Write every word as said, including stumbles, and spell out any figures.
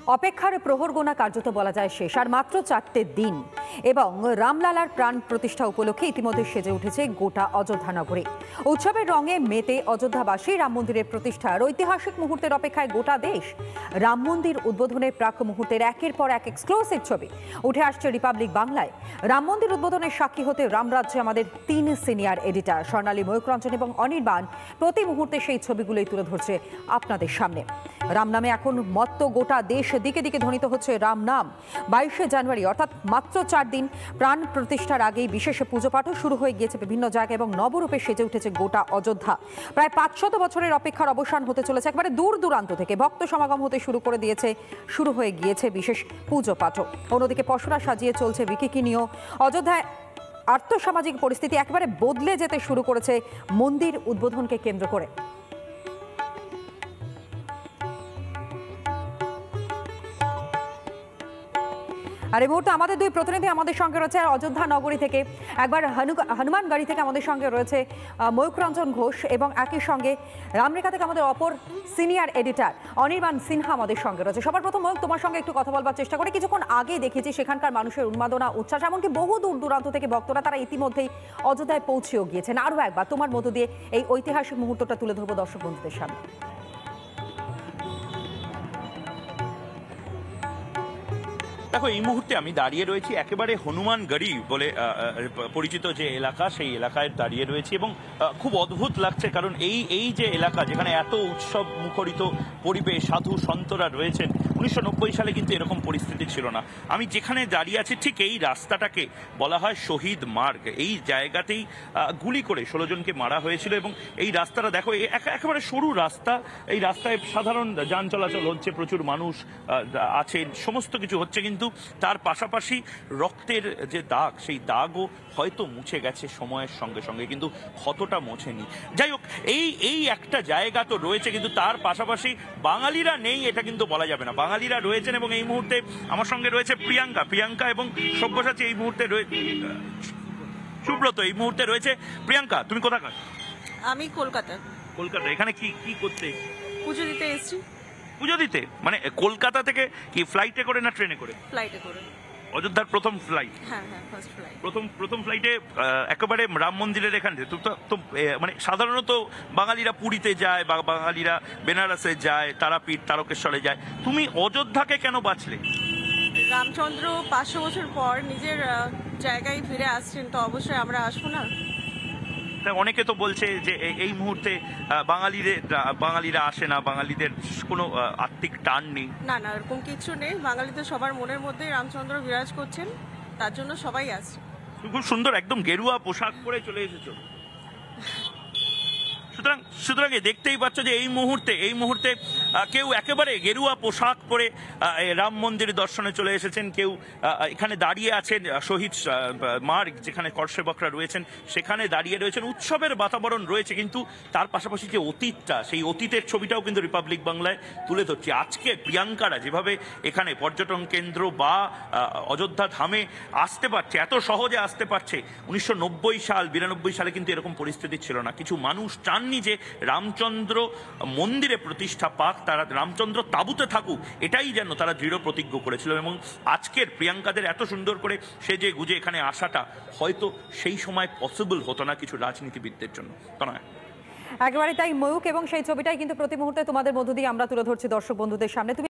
অপেক্ষার প্রহর গোনা কার্যত বলা যায় শেষ, আর মাত্র চারটে দিন এবং রামলালার প্রাণ প্রতিষ্ঠা উপলক্ষে ইতিমধ্যে সেজে উঠেছে গোটা অযোধ্যা নগরী। উৎসবের রঙে মেতে অযোধ্যাবাসী। রাম মন্দিরের প্রতিষ্ঠার ঐতিহাসিক মুহূর্তের অপেক্ষায় গোটা দেশ। রাম মন্দির উদ্বোধনের প্রাক মুহূর্তের একের পর এক এক্সক্লুসিভ ছবি উঠে আসছে রিপাবলিক বাংলায়। রাম মন্দির উদ্বোধনের সাক্ষী হতে রামরাজ্যে আমাদের তিন সিনিয়র এডিটর স্বর্ণালী, ময়ূকরঞ্জন এবং অনির্বাণ প্রতি মুহূর্তে সেই ছবিগুলোই তুলে ধরছে আপনাদের সামনে। রাম নামে এখন মত্ত গোটা দেশ, দিকে দিকে ধ্বনিত হচ্ছে রাম নাম। বাইশে জানুয়ারি অর্থাৎ মাত্র চার দিন প্রাণ প্রতিষ্ঠার আগেই বিশেষ পুজো পাঠও শুরু হয়ে গিয়েছে বিভিন্ন জায়গায় এবং নবরূপে সেজে উঠেছে গোটা অযোধ্যা। প্রায় পাঁচশত বছরের অপেক্ষার অবসান হতে চলেছে। একবারে দূর দূরান্ত থেকে ভক্ত সমাগম হতে শুরু করে দিয়েছে, শুরু হয়ে গিয়েছে বিশেষ পুজো পাঠও। অন্যদিকে পশুরা সাজিয়ে চলছে বিকিকিনিও। অযোধ্যায় আর্থসামাজিক পরিস্থিতি একেবারে বদলে যেতে শুরু করেছে মন্দির উদ্বোধনকে কেন্দ্র করে। আর এই মুহূর্তে আমাদের দুই প্রতিনিধি আমাদের সঙ্গে রয়েছে অযোধ্যা নগরী থেকে। একবার হনুমানগড়ি থেকে আমাদের সঙ্গে রয়েছে ময়ূকরঞ্জন ঘোষ এবং একই সঙ্গে রামরেখা থেকে আমাদের অপর সিনিয়র এডিটর অনির্বাণ সিনহা আমাদের সঙ্গে রয়েছে। সবার প্রথম ময়ূক, তোমার সঙ্গে একটু কথা বলবার চেষ্টা করি। কিছুক্ষণ আগে দেখেছি সেখানকার মানুষের উন্মাদনা, উচ্ছ্বাস, এমনকি বহু দূর দূরান্ত থেকে ভক্তরা তারা ইতিমধ্যেই অযোধ্যায় পৌঁছেও গিয়েছেন। আরও একবার তোমার মধ্য দিয়ে এই ঐতিহাসিক মুহূর্তটা তুলে ধরবো দর্শক বন্ধুদের সামনে। দেখো, এই মুহূর্তে আমি দাঁড়িয়ে রয়েছি একেবারে হনুমানগড়ি বলে পরিচিত যে এলাকা, সেই এলাকায় দাঁড়িয়ে রয়েছি এবং খুব অদ্ভুত লাগছে, কারণ এই এই যে এলাকা যেখানে এত উৎসব মুখরিত পরিবেশ, সাধু সন্তরা রয়েছেন, উনিশশো নব্বই সালে কিন্তু এরকম পরিস্থিতি ছিল না। আমি যেখানে দাঁড়িয়ে আছি ঠিক এই রাস্তাটাকে বলা হয় শহীদ মার্গ। এই জায়গাতেই গুলি করে ষোলো জনকে মারা হয়েছিল এবং এই রাস্তাটা দেখো একেবারে সরু রাস্তা। এই রাস্তায় সাধারণ যান চলাচল হচ্ছে, প্রচুর মানুষ আছেন, সমস্ত কিছু হচ্ছে, কিন্তু তার পাশাপাশি রক্তের যে দাগ, সেই দাগও হয়তো মুছে গেছে সময়ের সঙ্গে সঙ্গে, কিন্তু ক্ষতটা মোছেনি। যাই হোক, এই এই একটা জায়গা তো রয়েছে, কিন্তু তার পাশাপাশি বাঙালিরা নেই এটা কিন্তু বলা যাবে না। বাঙালিরা রয়েছেন এবং এই মুহূর্তে আমার সঙ্গে রয়েছে প্রিয়াঙ্কা প্রিয়াঙ্কা এবং সব্যসাচী এই মুহূর্তে রয়েছে, সুব্রত এই মুহূর্তে রয়েছে। প্রিয়াঙ্কা, তুমি কোথাকার? আমি কলকাতা। কলকাতা। এখানে কি কি করতে? পুজো দিতে এসেছি। পুজো দিতে? মানে কলকাতা থেকে কি ফ্লাইটে করে না ট্রেনে করে? ফ্লাইটে করে। অযোধ্যার প্রথম ফ্লাইট? হ্যাঁ হ্যাঁ, ফার্স্ট ফ্লাইট। প্রথম প্রথম ফ্লাইটে একেবারে রাম মন্দিরের এখান থেকে তো মানে সাধারণত বাঙালিরা পুরীতে যায় বা বাঙালিরা বেনারসে যায়, তারাপীঠ তারকেশ্বরে যায়, তুমি অযোধ্যাকে কেন বাঁচলে? রামচন্দ্র পাঁচশো বছর পর নিজের জায়গায় ফিরে আসছেন, তো অবশ্যই আমরা আসবো না? অনেকে তো বলছে যে এই মুহূর্তে বাঙালিদের বাঙালিরা আসে না, বাঙালিদের কোনো আত্মিক টান নেই। না না, এরকম কিছু নেই। বাঙালিদের সবার মনের মধ্যে রামচন্দ্র বিরাজ করছেন, তার জন্য সবাই আসছে। খুব সুন্দর, একদম গেরুয়া পোশাক পরে চলে এসেছো। সুতরাং সুতরাং দেখতেই পাচ্ছ যে এই মুহূর্তে এই মুহূর্তে কেউ একেবারে গেরুয়া পোশাক পরে রাম মন্দির দর্শনে চলে এসেছেন, কেউ এখানে দাঁড়িয়ে আছেন শহীদ মার্গ যেখানে করসেবকরা রয়েছেন সেখানে দাঁড়িয়ে রয়েছেন। উৎসবের বাতাবরণ রয়েছে, কিন্তু তার পাশাপাশি যে অতীতটা, সেই অতীতের ছবিটাও কিন্তু রিপাবলিক বাংলায় তুলে ধরছি। আজকে প্রিয়াঙ্কারা যেভাবে এখানে পর্যটন কেন্দ্র বা অযোধ্যা ধামে আসতে পারছে, এত সহজে আসতে পারছে, উনিশশো নব্বই সাল বিরানব্বই সালে কিন্তু এরকম পরিস্থিতি ছিল না। কিছু মানুষ চাননি যে রামচন্দ্র মন্দিরে প্রতিষ্ঠা পাক, তারা রামচন্দ্র তাঁবুতে থাকুক, এটাই যেন তারা দৃঢ় প্রতিজ্ঞ করেছিল। এবং আজকের প্রিয়াঙ্কাদের এত সুন্দর করে সেজে গুজে এখানে আসাটা হয়তো সেই সময় পসিবল হতো না কিছু রাজনীতিবিদদের জন্য, তো নয়? একেবারে তাই ময়ূক, এবং সেই ছবিটাই কিন্তু প্রতি মুহূর্তে তোমাদের মধ্য দিয়ে আমরা তুলে ধরছি দর্শক বন্ধুদের সামনে। তুমি